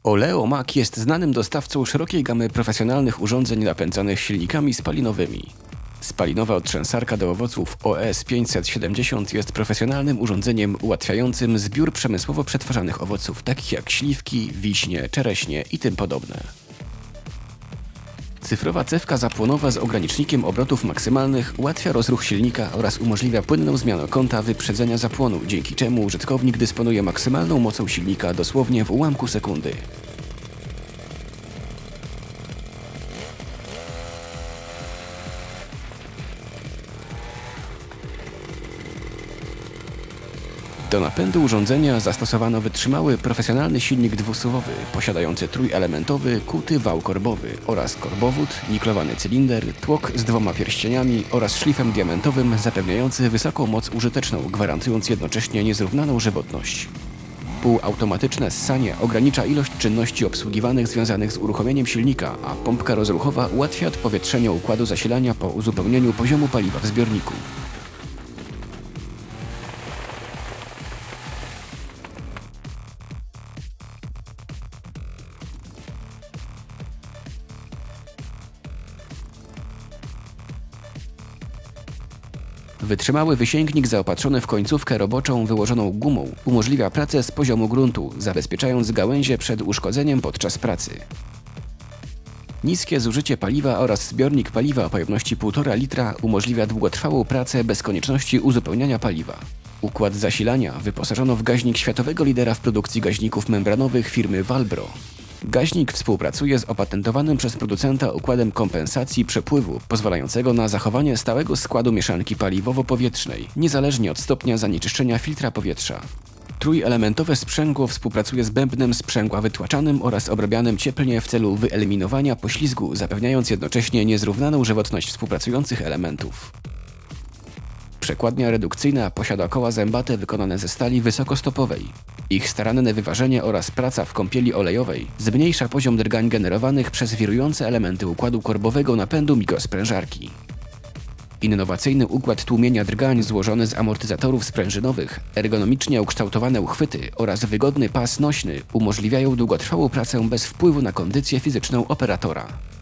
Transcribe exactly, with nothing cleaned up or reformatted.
Oleomak jest znanym dostawcą szerokiej gamy profesjonalnych urządzeń napędzanych silnikami spalinowymi. Spalinowa otrzęsarka do owoców O S pięćset siedemdziesiąt jest profesjonalnym urządzeniem ułatwiającym zbiór przemysłowo przetwarzanych owoców, takich jak śliwki, wiśnie, czereśnie i tym podobne. Cyfrowa cewka zapłonowa z ogranicznikiem obrotów maksymalnych ułatwia rozruch silnika oraz umożliwia płynną zmianę kąta wyprzedzenia zapłonu, dzięki czemu użytkownik dysponuje maksymalną mocą silnika dosłownie w ułamku sekundy. Do napędu urządzenia zastosowano wytrzymały, profesjonalny silnik dwusuwowy, posiadający trójelementowy, kuty wał korbowy oraz korbowód, niklowany cylinder, tłok z dwoma pierścieniami oraz szlifem diamentowym zapewniający wysoką moc użyteczną, gwarantując jednocześnie niezrównaną żywotność. Półautomatyczne ssanie ogranicza ilość czynności obsługiwanych związanych z uruchomieniem silnika, a pompka rozruchowa ułatwia odpowietrzenie układu zasilania po uzupełnieniu poziomu paliwa w zbiorniku. Wytrzymały wysięgnik zaopatrzony w końcówkę roboczą wyłożoną gumą umożliwia pracę z poziomu gruntu, zabezpieczając gałęzie przed uszkodzeniem podczas pracy. Niskie zużycie paliwa oraz zbiornik paliwa o pojemności półtora litra umożliwia długotrwałą pracę bez konieczności uzupełniania paliwa. Układ zasilania wyposażono w gaźnik światowego lidera w produkcji gaźników membranowych firmy Valbro. Gaźnik współpracuje z opatentowanym przez producenta układem kompensacji przepływu, pozwalającego na zachowanie stałego składu mieszanki paliwowo-powietrznej, niezależnie od stopnia zanieczyszczenia filtra powietrza. Trójelementowe sprzęgło współpracuje z bębnem sprzęgła wytłaczanym oraz obrabianym cieplnie w celu wyeliminowania poślizgu, zapewniając jednocześnie niezrównaną żywotność współpracujących elementów. Przekładnia redukcyjna posiada koła zębate wykonane ze stali wysokostopowej. Ich staranne wyważenie oraz praca w kąpieli olejowej zmniejsza poziom drgań generowanych przez wirujące elementy układu korbowego napędu mikrosprężarki. Innowacyjny układ tłumienia drgań złożony z amortyzatorów sprężynowych, ergonomicznie ukształtowane uchwyty oraz wygodny pas nośny umożliwiają długotrwałą pracę bez wpływu na kondycję fizyczną operatora.